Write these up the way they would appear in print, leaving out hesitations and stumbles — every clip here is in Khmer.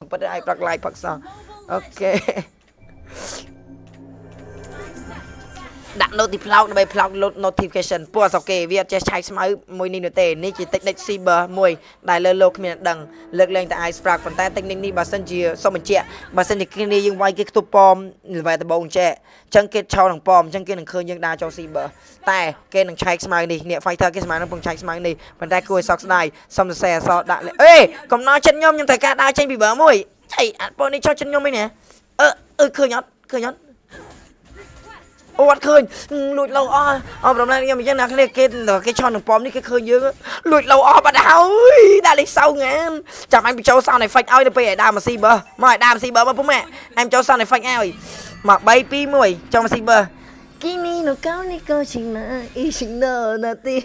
bắt ai bật lại bật sao ok đặt notification ពណ៌សកេវាចេះឆែកស្មៅមួយនេះនោះទេនេះជា technique cyber មួយដែលលើលោកគ្មានដឹងលើកលែងតែ ice spark ប៉ុន្តែ technique នេះបើសិនជាសុំបញ្ជាក់បើសិនជាគ្នាយើងវាយគេខ្ទប់ប៉មល្បែដបងចេះអញ្ចឹងគេឆោនឹងប៉មអញ្ចឹងគេនឹងឃើញយើងដើរចូល cyber តែគេនឹងឆែកស្មៅនេះអ្នក fighter គេស្មៅនឹងពងឆែកស្មៅនេះប៉ុន្តែគួរឲ្យសោកស្ដាយសុំសរសេរអក្សរដាក់អេកំណត់ចិត្តខ្ញុំត្រូវការដើរចេញពីបើមួយអីអាប៉ុននេះចោលចិត្តខ្ញុំឯនេះឃើញអត់អូអត់ឃើញលួចលោអប្រមាណខ្ញុំអញ្ចឹងអ្នកគ្នាគេឆោនឹងប៉មនេះគេឃើញយើងលួចលោបាត់ហើយដាក់លេខសៅងានចាំអញបញ្ចូល sound effect ឲ្យទៅពេលឲ្យដើរមក cyber មកឲ្យដើរមក cyber មកពុំម៉ែអញបញ្ចូល sound effect ឲ្យមក3 2 1ចូលមក cyber គីមីនៅកៅនេះក៏ឈិងណាអ៊ីឈិងណណាទី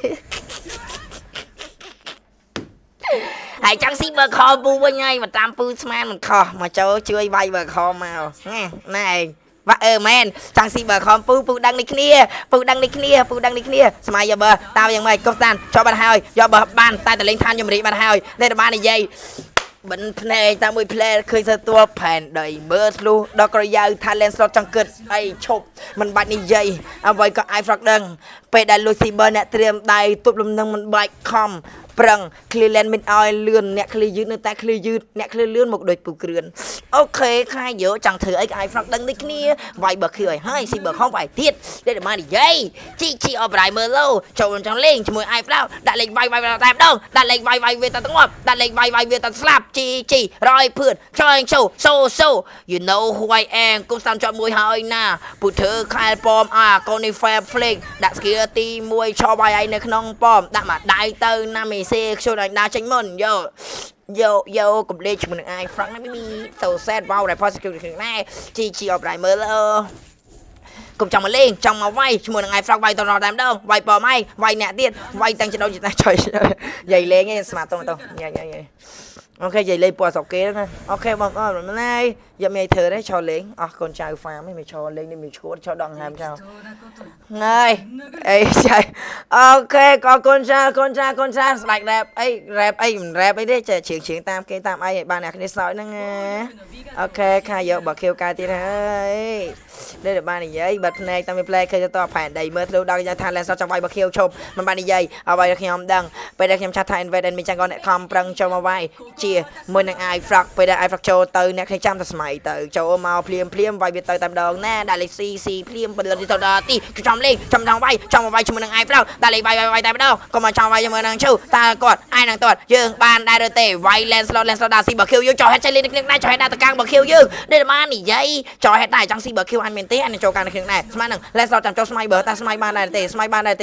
ហើយចង់ cyber call ពូវិញហើយមកតាមពូស្មានមិនខុសមកចូលជួយវាយ cyber call មកណែឯងមែនចាំងស៊ីបើខំពូដឹងនេះគ្នាស្មាយបើតើយ៉ាងម៉េចកុំតានចុះបាត់ហើយយកបើបានតែតលេងឋានយមរីបាត់ហើយតែបាននិយាយបិនភ្នែកតាមមួយផ្លែឃើញសើតួផែនដីមើលធ្លុះដល់ក្រយ៉ាវ talent slot ចង់គិតអីឈប់មិនបាច់និយាយអ្វីក៏ i frog ដឹងពេលដែលលុយ cyber អ្នកត្រៀមដៃទប់លំនឹងមិនបាច់ខំប្រឹង clear lane មិនឲ្យលឿនអ្នក clear យឺតនៅតែ clear យឺតអ្នក clear លឿនមកដូចពូគ្រឿនអូខេខាយយកចង់ធ្វើអីក៏ i frog ដឹងដូចគ្នាវាយបើខឿឲ្យហើយ cyber ខំវាយទៀតតែបាននិយាយជីអបរ៉ៃមើលលោចូលចង់លេងជាមួយ i frog ដាក់លេងវាយតែម្ដងដាក់លេងវាយវាតែទាំងងាប់ដាក់លេងវាយវាតែស្លាប់ជីរយភឿនចង់សូ you know who I am គុំស្ដាំជាប់មួយហើយណាពូធ្វើខែលប៉មកូននេះ fair flick ដាក់ skill ទី1ឆោវាយឯនៅក្នុងប៉មដាក់មកដៃទៅណាមីសេខ្ញុំឲ្យដើរចេញមុនយកកំលេចជាមួយនឹង i frog ណាមី so sad wow ដែល positive ហ្នឹងជីអបរ៉ៃមើលកុំចង់មកលេងចង់មកវាយជាមួយនឹង i frog វាយតរតែម្ដងវាយប៉មឯងវាយអ្នកទៀតវាយតាំងចដោចតែចុយយាយលេងឯងស្មាតទៅយាយអូខេយាយលេងពណ៌សកេណាអូខេបងប្អូនមិនណាយយកមេធ្វើទេឈរលេងអស់កូនចៅ farm មិនឈរលេងនេះមានឈួតឈរដងហាមចៅហើយអីចៃអូខេក៏កូនចៅស្ដាច់ rap អីមិន rap អីទេចេះជ្រៀងតាមគេតាមអីឲ្យបានអ្នកគ្នាសោយហ្នឹងណាអូខេខាយកបើខៀវកាយទៀតហើយនេះបាននិយាយបាត់ភ្នែកតាមវា play ឃើញទៅផែនដីមើលធ្លុះដល់យ៉ាងថា Lens ចង់វាយបើខៀវឈប់មិនបាននិយាយអ្វីខ្ញុំដឹងពេលដែលខ្ញុំឆាត់ថា invade មានចាំងគាត់អ្នកខំប្រឹងចូលមកវាយជាមួយនឹង i frog ពេលដែល i frog ចូលទៅអ្នកគ្នាចាំតែស្មៃទៅចូលមកភ្លាមវាយវាទៅតែម្ដងណាដាក់លេខ C ភ្លាមបលិនទៅដល់ទីចំលេងចំចង់វាយជាមួយនឹង i frog ដាក់លេខវាយតែម្ដងកុំមកចង់វាយជាមួយនឹងឈូតើគាត់ឯនឹងគាត់យើងបានដែរឬទេវាយ Lens slot ដាក់ C បើខៀវយើងចោលហេតុចេះលេងនឹងដែរចោលហេតុដាក់តកាំងបើខៀវយើងនេះបាននិយាយចោលហេតុដែរចង់ C បើខៀវអញមែនទេអញចូលកាននឹងដែរស្មើនឹង Lens slot ចាំចូលស្មៃបើតែស្មៃបានដែរទេមិនបានទេ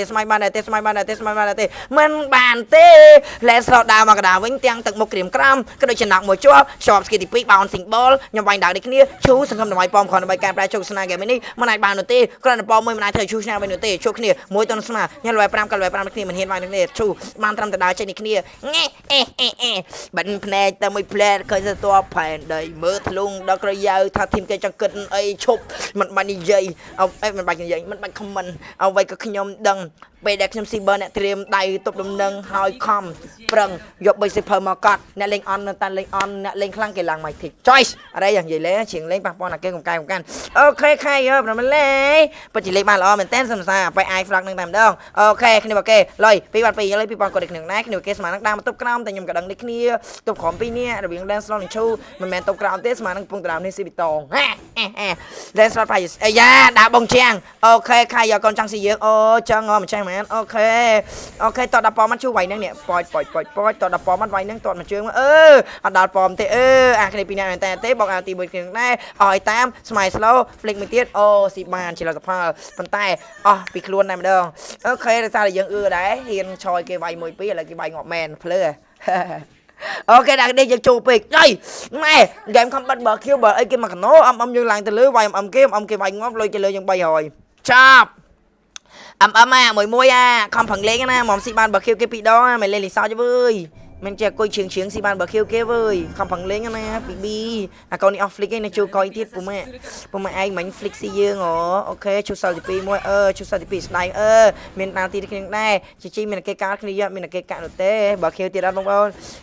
Lens slot ដើរមកកណ្ដាលវិញទាំងទឹកមុខក្រៀមក្រំក៏ដូចចំណាក់មួយជាប់ skill ទី2 bounce ball ខ្ញុំវាយដើរដូចគ្នាឈូសង្ឃឹមដើម្បីប៉មគ្រាន់ដើម្បីការប្រែជោគស្នាហ្គេមនេះមិនអាចបាននោះទេគ្រាន់តែប៉មមួយមិនអាចធ្វើឈូសឆ្នាវិញនោះទេជួបគ្នាមួយតនស្មាខ្ញុំលេវ5ក៏លេវ5គ្នាមិនហ៊ានវាយនឹងគ្នាឈូបានត្រឹមតែដើរចេញនេះគ្នាបាត់ភ្នែកតែមួយផ្លែឃើញទៅតបផែនដីមើលធ្លុងដល់ក្រយ៉ាវថាធីមគេចង់គិតអីឈប់មិនបាច់និយាយមិនបាច់ comment អ្វីក៏ខ្ញុំដឹងពេលដែលខ្ញុំ cyber អ្នកត្រៀមដៃទប់លំនឹងហើយខំប្រឹងយក basic power មកកាត់អ្នកលេង on នៅតែលេង on អ្នកលេងខ្លាំងគេឡើង mic choice អីយ៉ាងនិយាយលេងជាងលេងប៉ះពាល់ដល់គេកំកាយកំកាន់អូខេខៃយើប្រហែលលេងពិតជាលេងបានល្អមែនតើសំសាបែ i frog នឹងតែម្ដងអូខេគ្នាបើគេលុយ2បាត់2លុយ2000គាត់ដូចគ្នាដែរគ្នាគេស្មាននឹងដើមទប់ក្រោមតែខ្ញុំក៏ដឹងដូចគ្នាទប់ក្រោម2នេះរវាង dance slot និងឈូមិនមែនទប់ក្រោមទេស្មាននឹងកំពុងដរាមនេះស៊ីប៊ីតងdance slot ប្រៃអាយ៉ាដើរបងជាងអូខេខៃយកកូនចង់ស៊ីយើងអូចឹងមិនចេះមែនអូខេតដល់ប៉មមកជួយវាយនឹងនេះប៉យតដល់ប៉មមកវាយនឹងតមកជើងអត់ដល់ប៉មទេអាគ្នាពីរនាក់មែនទេបងអាទី1គ្នាដែរឲ្យតាម smile slow flick មួយទៀតអូស៊ីបានជាលទ្ធផលប៉ុន្តែអស់ពីខ្លួនតែម្ដងអូខេដោយសារតែយើងដែរហ៊ានឆយគេវាយ1 2ឥឡូវគេវាយងាប់មែនភ្លឺអូខេដាក់នេះយើងចូលពេកអីម៉ែហ្គេមខំបិទបើខៀវបើអីគេមកកណោយើងឡើងទៅលើវាយគេវាយងាប់លុយគេលើយើង300ចាប់មួយខំប្រឹងលេងណាមកស៊ីបានបើខៀវគេ2ដងមិនលេងលីសោចវើយមិនចេះអង្គុយជ្រៀងស៊ីបានបើខៀវគេវើយខំប្រឹងលេងណាពីប៊ីអាកូននេះអស់ flick ឯងនៅជួកយទៀតពុំម៉ែឯងមិញ flick ស៊ីយើងអូខេឈុតសិលទី2មួយឈុតសិលទី2ស្ដាយមានតាទីគ្នាដែរជីមានគេកាត់គ្នាយកមានគេកាត់នោះទេបើខៀវទៀតអត់បងប្អូន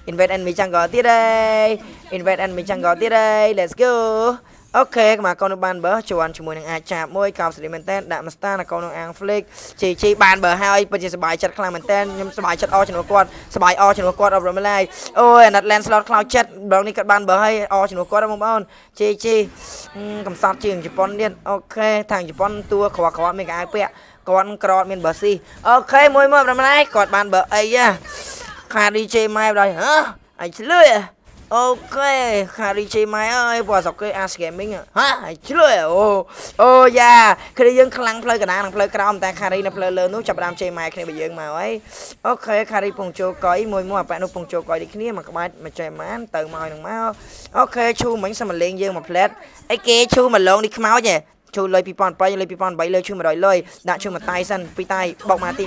invite enemy jungle ទៀតទេ invite enemy jungle ទៀតទេ let's go អូខេមកកូនបានបើជួនជាមួយនឹងអាចចាប់មួយកោបស្រីមែនតើដាក់ master នៅកូននឹងអាង flick ជីបានបើហើយពិតជាសប្បាយចិត្តខ្លាំងមែនតើខ្ញុំសប្បាយចិត្តអជំនួសគាត់សប្បាយអជំនួសគាត់អបរំឡាយអូយអាណិត land slot ខ្លោចចិត្តដងនេះគាត់បានបើហើយអជំនួសគាត់បងប្អូនជីកំសត់ជាងជប៉ុនទៀតអូខេខាងជប៉ុនតួក្រមានកៅអៅពាក់គាត់ក្រត់មានបើស៊ីអូខេមួយអបរំឡាយគាត់បានបើអីខា DJ ម៉ែដល់ហ៎អញឆ្លឿយអូខេខារីជេម៉ៃអើយព្រោះសក់គេ Ask Gaming ហ៎ហើយឆ្លួយអូយ៉ាគ្នាយើងខ្លាំងផ្លូវកណ្ដាលនិងផ្លូវក្រោមតែខារីនៅផ្លូវលើនោះចាប់ដើមជេម៉ៃគ្នាបើយើងមកហើយអូខេខារីពងជោកុយមួយអាប៉ែនោះពងជោកុយដូចគ្នាមកក្បាច់មកចែម៉ានទៅមកនឹងមកអូខេឈូមិញសិមលេងយើងមកផ្លែតអីគេឈូមកឡងនេះខ្មោចហ៎ឈូលុយ2007លុយ2008លើឈូ100លុយដាក់ឈូមួយតៃសិនពីរតៃបោកមកទី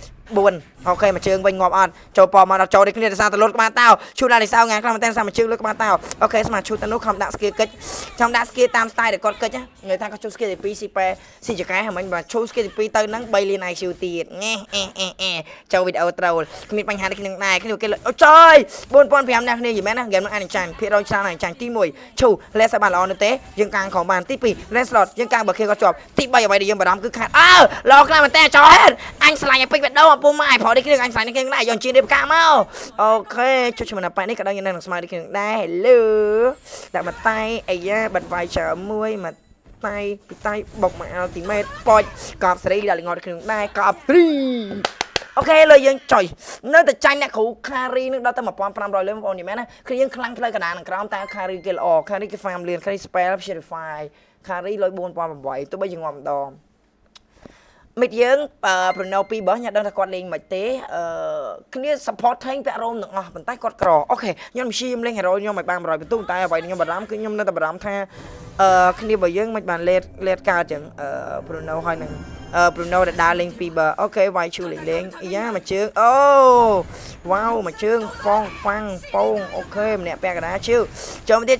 3 4អូខេមកជើងវិញងាប់អត់ចូលប៉មកដល់ចូលដូចគ្នាដោយសារតែលុតក្បាលតោឈូដល់នេះសៅងាខ្លាំងមែនតើសារមកជើងលុតក្បាលតោអូខេស្មាឈូទៅនោះខំដាក់ស្គីកិច្ចចាំដាក់ស្គីតាម style ដែលគាត់កិច្ចនិយាយថាគាត់ឈូស្គីទី2ស៊ីប៉ែស៊ីចកែហ្នឹងបើឈូស្គីទី2ទៅហ្នឹង3លាន IQ ទៀតងេចូលវីដេអូត្រូលគ្មានបញ្ហានេះគ្នាដែរគ្នាគេអូចយ 4500 អ្នកគ្នាយីមែនណាហ្គេមនឹងអានចាញ់ភាគរយច្រើនអានចាញ់ទី1ឈូលេសបានល្អនោះទេយើងកាងខំបានទី2 Land Slot យើងកាងបើគេគាត់ជាប់ទី3អ្វីដែលយើងបារម្ភគឺខាតល្អខ្លាំងមែនតើចោហេតុអញឆ្លាញ់ឲ្យពេញបេះដូងអពុំម៉ែព្រោះនេះគ្នាអញឆ្លាញ់នេះគ្នាដែរយកជិះរៀបការមកអូខេចុចឈ្មោះណាប៉ែនេះក៏ដឹងយ៉ាងនឹងស្មើនេះគ្នាដែរ hello ដាក់មកតៃអាយ៉ាបាត់វាយជាមួយមកតៃពីតៃបុកមក ultimate ប៉ុចកប់សេរីដាក់លងត់គ្នាដែរកប់ព្រីអូខេលើយើងចុយនៅតែចាញ់អ្នកគ្រូខារីនឹងដល់ទៅ 1500 លើបងប្អូនយីមែនណាគឺយើងខ្លាំងផ្លូវកណ្ដាលនឹងក្រោមតែខារីគេល្អខារីគេ farm លៀនខារី spell purify ខារីលុយ 4008 ទោះបីជាងាប់ម្ដងមិត្តយើងប្រណូពីបោះញ៉ាំដឹងថាគាត់លេងមិនទេគ្នា support ថេងពាក់រោមទាំងអស់ប៉ុន្តែគាត់ក្រអូខេខ្ញុំព្យាយាមលេង hero ខ្ញុំឲ្យបាន100បន្ទុកតែអ្វីខ្ញុំបារម្ភគឺខ្ញុំនៅតែបារម្ភថាគ្នាបើយើងមិនបានលេតកើតចឹងប្រណូហើយនឹងប្រណូដែលដើរលេងពីបើអូខេវាយឈូលេងយ៉ាមួយជើងអូវ៉ាវមួយជើងហ្វាំងពងអូខេម្នាក់ពាក់កណ្ដាលជើងចូលមកទៀត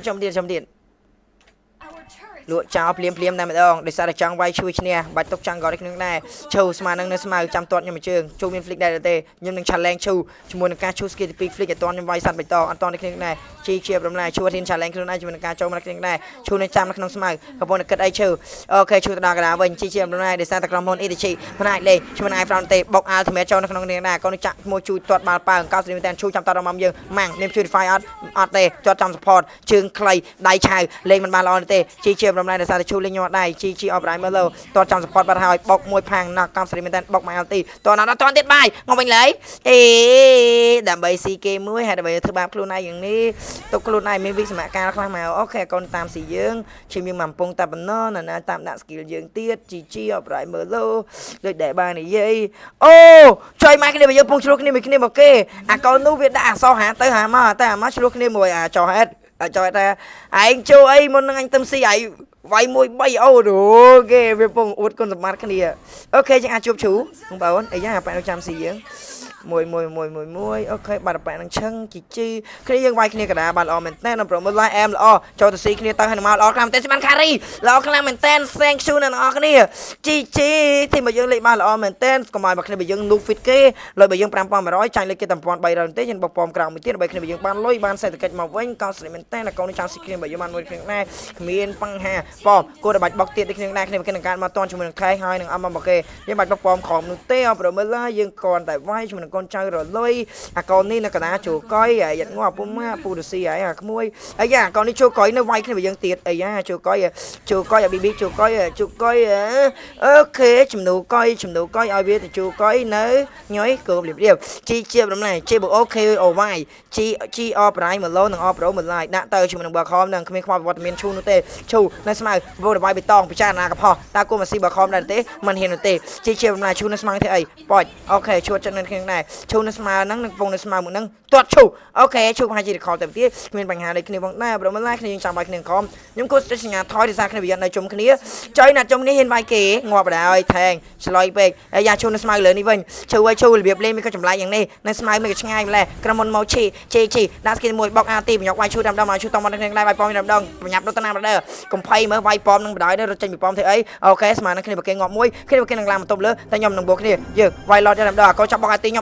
លក់ចោលភ្លាមតែម្ដងដោយសារតែចង់វាយជួយឈ្នះបាច់ទុកចង់ក៏ដូចគ្នាដែរឈូស្មើនឹងនៅស្មៅចាំទាត់ខ្ញុំមួយជើងជូមាន flick ដែរទេខ្ញុំនឹង challenge ឈូជាមួយនឹងការឈូ skill ទី2 flick ឲ្យទាន់ខ្ញុំវាយសัตว์បៃតងអត់ទាន់ដូចគ្នាដែរជាប្រមាណឈូធាន challenge ខ្លួនឯងជាមួយនឹងការចូលមកគ្នាដែរឈូនៅចាំនៅក្នុងស្មៅកំពុងតែគិតអីឈូអូខេឈូទៅដល់កណ្ដាលវិញជាប្រមាណដោយសារតែក្រុមហ៊ុន ETC មិនអាចលេងឈ្មោះឯ Fan ទេបុក ultimate ចូលនៅក្នុងគ្នាដែរគាត់នឹងចាក់ឈ្មោះជួយទាត់បាល់ប៉ើ90នាទីតែឈូចាំតាត់របស់យើងម៉ាំងនាម purify អត់ទេទាត់ចាំ support ជើងខ្លីដៃឆៅលេងមិនបានល្អទេជាប្រមាណដោយសារតែឈូលេងញ៉ាំដៃជីអបរ៉ៃមើលទាត់ចាំ support បាត់ហើយបុកមួយផាំងណាស់90នាទីតែបុកមកទីតើអត់ទាន់ទៀតបាយមកវិញឡើយដើម្បី CK មួយហើយដើម្បីធ្វើបាបខ្លួនឯងយ៉ាងនេះទុកខ្លួនឯងមានវិសមការខ្លះមកអូខេកូនតាមស៊ីយើងជិះមានមកកំពុងតែបណ្ណណាតាមដាក់ skill យើងទៀតជីអបរ៉ៃមើលដូចដែលបាននិយាយអូជួយមកគ្នាបើយើងពងឆ្លោះគ្នាមួយគ្នាមកគេអាកូននោះវាដាក់អសហាទៅហាមកតែអាមកឆ្លោះគ្នាមួយអាចោហេតុអាចោថាឯងចូលអីមុននឹងអញទៅស៊ីឯងវាយមួយ3អូគេវាពងអួតគុណសម្បត្តិគ្នាអូខេយើងអាចជួបជ្រូបងប្អូនអីយ៉ាប៉ែនៅចាំស៊ីយើងមួយអូខេបាត់ប៉ែនឹងឈឹងជីគ្នាយើងវាយគ្នាកដាបានល្អមែនតើប្រមូល live M ល្អចូលទៅស៊ីគ្នាទៅហើយមកល្អខ្លាំងមែនតើស្មានខារីល្អខ្លាំងមែនតើ thank you អ្នកនរគ្នាជីទីមកយើងលេខបានល្អមែនតើកុំឲ្យមកគ្នាបើយើង loop fit គេលុយបើយើង 5100ចាញ់លេខគេតែ 1300ទេយើងបោកប៉មក្រោមមួយទៀតដើម្បីគ្នាបើយើងបានលុយបានសេដ្ឋកិច្ចមកវិញកោស្រីមែនតើអកូននេះចាំស៊ីគ្នាបើយើងបានមួយគ្នាដែរគ្មានបញ្ហាប៉មគួរតែបាច់បុកទៀតដូចគ្នាដែរគ្នាគេនឹងការមកតន់ជាមួយនឹងខែហើយនឹងអមមកគេយើងបាច់បុកប៉មក្រោមនោះទេអប្រមូលយើងគ្រាន់តែវាយជាមួយនឹងកូនចៅរលុយអាកូននេះនៅកណ្ដាលជួកុយយ៉ាត់ងាប់ពុំមកពូរស៊ីហើយអាក្មួយអាយ៉ាកូននេះជួកុយនៅវាយគ្នាបើយើងទៀតអាយ៉ាជួកុយអាប៊ីប៊ីជួកុយអូខេជំនួកុយឲ្យវាទៅជួកុយនៅញយគោបរៀបជីប្រមាណជីបុកអូខេអូវាយជីអប្រៃ1ឡូនឹងអប្រូ1ឡាយដាក់ទៅជាមួយនឹងបើខំនឹងគ្មានខ្វល់វត្តមានឈូនោះទេឈូនៅស្មៅវត្តវាយបេតងពិចារណាកផោះតើគួរមកស៊ីបើខំដែរទេមិនហ៊ានទេជីប្រមាណឈូនៅស្មៅទេអីប៉ចអូខេឈួតចិត្តនឹងគ្នាដែរឈូនៅស្មៅហ្នឹងនឹងពងនៅស្មៅមួយហ្នឹងទាត់ឈូអូខេឈូប្រហែលជាខលទៅទៀតគ្មានបញ្ហាដូចគ្នាបងដែរប្រហែលគ្នាយើងចាំបាយគ្នាខំខ្ញុំគួរសញ្ញាថយដោយសារគ្នាវានៅជុំគ្នាចុយណាត់ជុំនេះហ៊ានវាយគេងាប់បណ្ដោយថែងឆ្លុយពេកហើយយ៉ាឈូនៅស្មៅលើនេះវិញឈូរបៀបលេងមានក៏ចម្លែកយ៉ាងនេះនៅស្មៅមានក៏ឆ្ងាយម្លេះក្រុមមុនមកជីដាក់ស្គីមួយបុកអាទីបញ្ញកវាយឈូតាមដងមកឈូតមកនឹងដែរវាយប៉មតាមដងប្រញាប់រត់ទៅណាមកដែរកំភៃមើលវាយប៉មនឹងបណ្ដោយទៅរត់ចេញពីប៉មធ្វើអីអូខេស្មាននឹងគ្នាបើគេងាប់មួយគ្នាបើគេនឹងឡើងបន្ទប់លើតែខ្ញុំនឹងបួកគ្នាយើងវាយឡតតាមដងកោចាប់បុកអាទីខ្ញុំ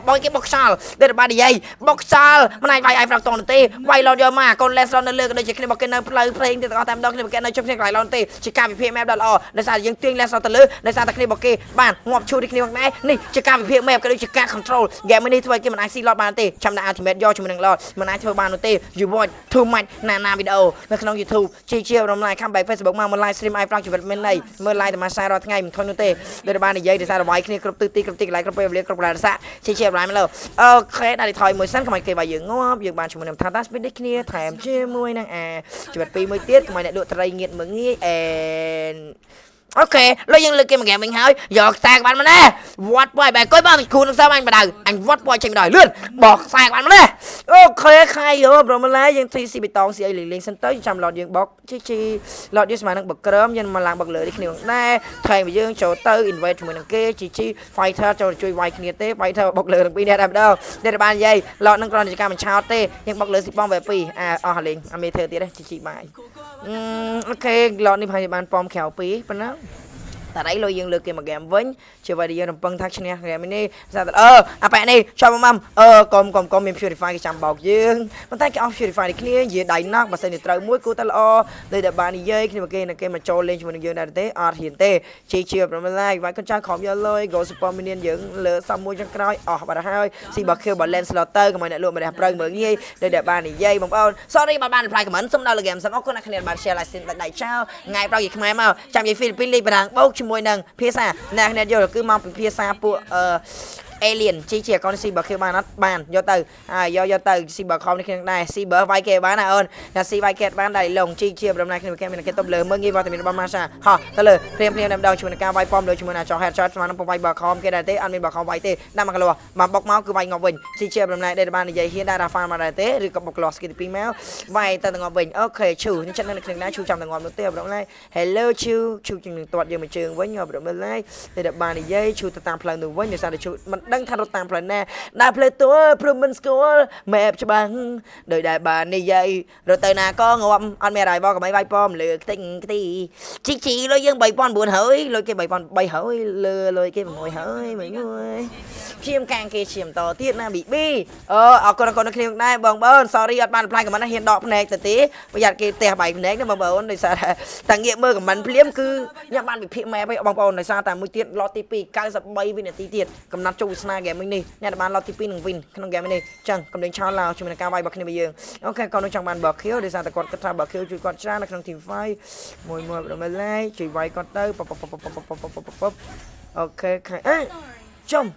bói cái bọc sal đây là ba đi dây bọc sal mà này vay ai vào toàn tê vay lo giờ mà con lên nó lừa cái đây chỉ cái bọc cái nơi play thì tao tạm đó cái nơi chụp cái lại lo tê chỉ cam bị mẹ đợt để sao những tuyên lên sao tao lừa để sao tao cái bọc kia bàn ngọc chui đi cái này nè chỉ cam bị mẹ cái đây chỉ cam control game này thôi cái mình ai xí lọt bàn tê chăm đã thì mẹ do chúng mình lọt mình ai thôi bàn tê you want too much na videoในขนม YouTube ชี้เชี่ยวรำลายข้ามไป Facebook มาไลฟ์สตรีมไอฟรังชีวิตเมื่อไรเมื่อไรแต่มาใช้รอทั้งไงมันทนนู่นเตะโดยบ้านในยัยเดี๋ยวใช้ไว้ขึ้นกรุ๊ปตีกรุ๊ปตีไหลกรุ๊ปไปเรียกกรุ๊ปอะไรซะชี้เชี่ยวไรไม่เล่าเคสอะไรถอยมวยสั้นขมายเกยบายยังงอบยังบ้านชมนำทางด้านสเปนได้ขึ้นแถมเชี่ยวมวยนางชีวิตปีมวยเตี้ยขมายเนี่ยดูไตรเงียบเหมือนงี้โอเคแล้วยังเลือกเกมแกmình hỏi giọt sạc bạn mà nèวัดไว้แบบก้อยบ้านคุณต้องซ้ำanhมาได้anhวัดไว้ใช่ไม่ได้เลื่อนบอกสากbạnมาnèโอเคใครอยู่เรามาแล้วยังทีซีไปตองสีเหลืองเซนเตอร์จำหลอดยังบล็อกชี้หลอดยังสมัยนักบักเกริ่มยังมาล้างบักเหลือที่ขนมแน่ไทยไปยังโจเตอร์อินเวสต์เหมือนเก๋ชี้ไฟเธอจะช่วยไวขึ้นเต้ไฟเธอบักเหลือปีนี้ได้đâuได้บ้านยัยหลอดนั่งกรอนกิจการมันเช้าเต้ยังบักเหลือสิบป้อมแบบปีอ๋อลิงอเมเธอร์ตีได้ชี้ไปโอเคหลอดนี่พยาบาลป้อมแขวปีปะนะแต่ได้เลยยังเลือกเกมมาเกมวิ่งเชื่อว่าดียังปังทักชนะเกมนี้จะแปะนี่ชอบมั่มกลมมีพิวริฟายที่จำบอกยังมันตั้งแต่เอาพิวริฟายที่คลีย์ยืดได้นักมาใส่ในตรามุ้ยกูตลอดเลยแต่บ้านนี้ยัยขึ้นมาเกมมาโจเล่นชมยังได้เตะอาร์เห็นเตะชี้เชื่อประมาณไรไว้คนจ้างของเยอะเลยโกสปอร์มิเนียนยังเหลือซ้ำมุ้ยจังกร้อยออกมาได้ซีบอกคิวบอลเลนสลอตเตอร์กับมันเนี่ยรวมมาได้เปล่าเหมือนงี้เลยแต่บ้านนี้ยัยบอกเอาsorryบ้านพลายกับมันสมดาวเลยเกมสมองคนนักคะแนนบาร์เชลล์สินได้เช้าไงเปล่าอีกไม่มาจำยัยฟิลิปปินส์ลีบดังโป๊กชิมวยนังเพียซ่าในคะแนนเดียวคือมองเป็นเพียซ่าปุ๊เอเลียนชี้เชี่ยก่อนซีบอร์คิวมานัดบานยอเตอร์ยอเตอร์ซีบอร์คอมในขณะได้ซีบอร์ไวเกบ้านเอิญแต่ซีไวเกบ้านได้ลงชี้เชี่ยประมาณขณะแค่เป็นแค่ต้มเลยเมื่อกี้ว่าแต่มีประมาณซะฮะตะเลยเพียงนำดาวชวนการไวปอมเลยชวนจอแฮดช็อตมาน้ำปไวบอร์คอมแค่ได้เตะอันเป็นบอร์คอมไวเตะน้ำมันกลัวมาบล็อกเมาส์คือไวงอวินชี้เชี่ยประมาณได้บ้านในใหญ่เฮียได้ราฟามาได้เตะหรือกับบล็อกลอสกิตปีแมวไวแต่งอวินโอเคชูนี่ฉันนั่นขณะนั้นชูจำแต่งอวินเตะประมาณไรเฮลโลชูจึงหนึ่งตัวยังไม่เชิงไว้งอประมาณไรได้บ้านในใหญ่ชูตามพลังหนึ่งไว้ในสารชูมันดังทันรถตามพลังแน่ได้เพลย์ตัวพรมันสกูลแมพฉบังโดยได้บานในใหญ่เราเตยนาก็งอมอันเมียไรบอกกับไม่ใบป้อมเหลือติ้งตีชี้เลยยังใบป้อนบุญเฮ้ยเลยแกใบป้อนใบเฮ้ยเลยแกมวยเฮ้ยเหมือนงี้เชียมกางเกเชียมต่อเทียบหน้าบีบี้เอาคนละคลิปได้บางเบิ้ล sorry อัดบ้านพลายกับมันเห็นดอกแผนกตีประหยัดเกเตะใบแผนกนี่บางเบิ้ลในสาต่างเงี้ยมือกับมันเพลี้ยมคือเนี่ยบ้านบีพี่แม่ไปบางเบิ้ลในสาแต่มือเตี้ยรอตีปีการสับใบวินาทีเตี้ยกำนัดจูสนาแกมึงนี่เนี่ยบ้านรอตีปีหนึ่งวินขนมแกมึงนี่จังกำลังชาลาวช่วยในการใบบักนี่ไปยังโอเคก่อนจังบ้านบักเขียวในสาแต่กดกระทำบักเขียวช่วยกดช้าในขนมทีมไฟมวยเราไม่ไล่ช่วยไว้กดเตอร์ป๊บโอเคชม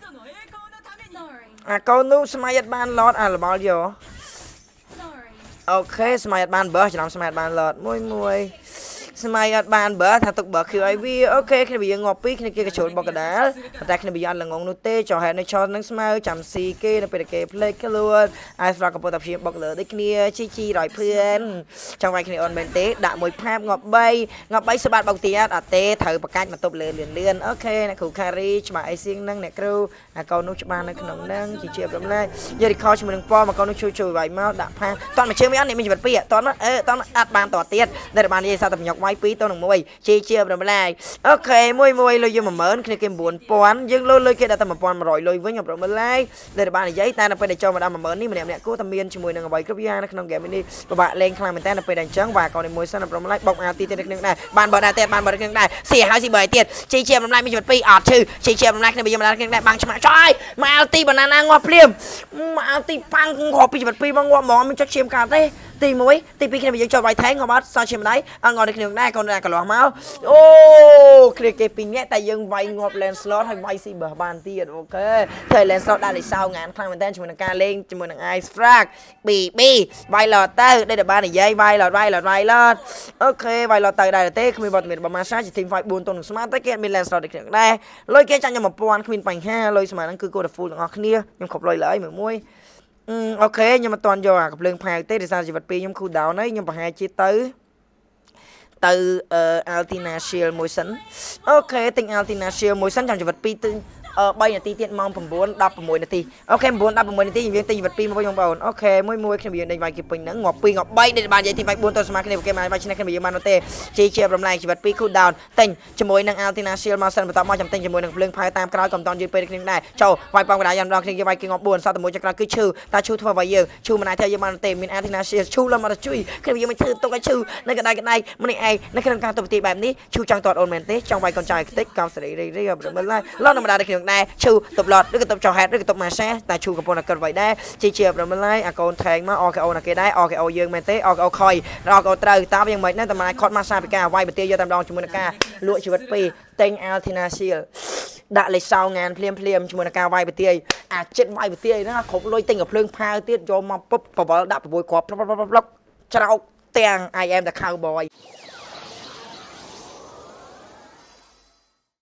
câu nu smile ban lọt là bao nhiêu ok smile ban bờ chỉ làm smile ban lọt môi smile ban bờ thằng tục bờ khi ai vi ok khi bây giờ ngọc pi khi kia cái chỗ bọc đáแต่khi bây giờ là ngón nút tê cho hai nó cho nó smile chạm xì kia nó phải cái play cái luôn ai phải có bộ tập phim bọc lửa đấy kia chi rồiเพื่อน trong vài khi on bên tê đã mùiภาพngọc bayสะบัดบางทีเตะเธอประกันมาตบเลื่อนโอเคนะครูคารีมาไอซิงนั่งเนี่ยครูcâuนุชบ้านนั่งขนมนั่งchỉเชื่อแบบนั้นgiờ thìคอชมันป้อมาcâuนุชช่วยไว้มาด่าพาตอนมาเชื่อไม่อันนี้มันจะเป็นปีตอนนั้นอัดบานต่อเตี้ยได้บานยี่สาวแต่หยอกไว้ปีตัวหนึ่งมวยชี้เชื่อแบบนั้นโอเคมวยเลยยังมาเหมือนคือเกมบุญปอนยังเลยแค่ได้แต่มาปอนมาร่อยเลยvới nhậpแบบนั้นได้บานยี่ตาเราไปได้จอมาดามมาเหมือนนี่มันเนี่ยกูทำเมียนช่วยหนึ่งเอาไว้ก็พี่อาขนมแกไม่ได้บะเล่งคลางมันแต่เราไปได้จังว่าก่อนในมวยสนับแบบนั้นบอกอาตีเต็มนึงได้บานบอลได้เตะบานบอลนึงได้เสียหายสิเบย์เตี้ยชี้เชื่อแบบนั้นไม่จะเป็นปีอาชื่อชี้เชื่อแบบนั้นในปีมาได้บางชมาช่วยมาเอาตีบานางงอเปลี่ยมมาเอาตีปังขอปีจะเป็นปีบางงอหมอมันจะเชื่อมกันได้ตีมวยตีปีขึ้นไปยังจอยไว้แทงของบัสซาเชียมได้งอในขนมได้คนแรกกับหลอกเมาโอ้เคลียร์เกปีนี้แต่ยังไวงอเลนสล็อตให้ไวซีเบอร์บานตีโอเคเคยเลนสล็อตได้เลยเศร้างานครั้งมันเต้นจมูกการเล่งจมูกไอซ์ฟรากบีไวหลอดเตอร์ได้แต่บ้านไหนยัยไวหลอดโอเคไวหลอดเตอร์ได้แต่เต้ขมีบอลมีประมาณชาติทีมไฟบุญตัวหนึ่งสมาร์ทเก็ตมีเลนสล็อตในขนมได้ลอยเกจันยังมาปอนขมีไปห้าลอยสมัยนั้นคือโกดฟูลของเขาเนี่ยยังขบลอยเลยเหมือนมวยโอเคยังมาตอนโยกับเรื่องพายเต้ดิซาจิวัตปียังคู่ดาวนี่ยังไปหาชีตื้ออัลตินาเชียลมวยสันโอเคติงอัลตินาเชียลมวยสันจังจิวัตปีตึง 3 នាទីទៀតម៉ោង 9:16 នាទីអូខេ 9:16 នាទីយើងទិញជីវិត2មកវិញបងប្អូនអូខេមួយខ្ញុំយើងដេញវាយគេពេញហ្នឹងងាប់2ងាប់3ដែលបាននិយាយទីវាយ4តស្មើគ្នាគេបានវាយឆ្នេះគ្នាយើងបាននោះទេជីជារំលែងជីវិត2 cool down ទិញជាមួយនឹង Altina Shield មកសិនបន្តមកចាំទិញជាមួយនឹងភ្លើងផៅតាមក្រោយក៏មិនតន់យឺតពេលគ្នាដែរចូលវាយប៉ងកណ្ដាលយ៉ាងម្ដងគ្នាគេវាយគេងាប់4សតតែមួយចក្រោយគឺឈឺតែឈឺធ្វើឲ្យយើងឈឺមិនអាចធ្វើយើងបានទេមាន Altina Shield ឈឺឡើងមកទៅជួយគ្នាយើងមិនឈឺទុកឲ្យឈឺនៅកណ្ដាលម្នាក់ឯងនៅក្នុងការទៅទីបែបនេះឈឺចង់តតអូនមែនទេចង់វាយកូនចៅខ្ទេចកំសេរីរីមិនឡើយឡងធម្មតាតែគ្នាដែរឈឺតបឡតឬក៏តបចោហេតឬក៏តបម៉ាសាតែឈឺកំពុងតែកើតវាយដែរជាមិនឡើយអាកូនថែងមក OKO ណាគេដែរ OKO យើងមែនទេ OKO ខយ OKO ត្រូវតាមយ៉ាងម៉េចណាតែមិនអាចខត់ម៉ាសាពីការវាយប្រទាយកតែម្ដងជាមួយនឹងការលក់ជីវិត2ទិញ Altina Shield ដាក់លេខសោងានភ្លាមជាមួយនឹងការវាយប្រទាយអាចិត្តវាយប្រទាយណាគ្រប់លុយទិញកំភ្លើងផៅទៀតយកមកពុបបវលដាក់6គ្រាប់ច្រោកទាំង I am the cowboy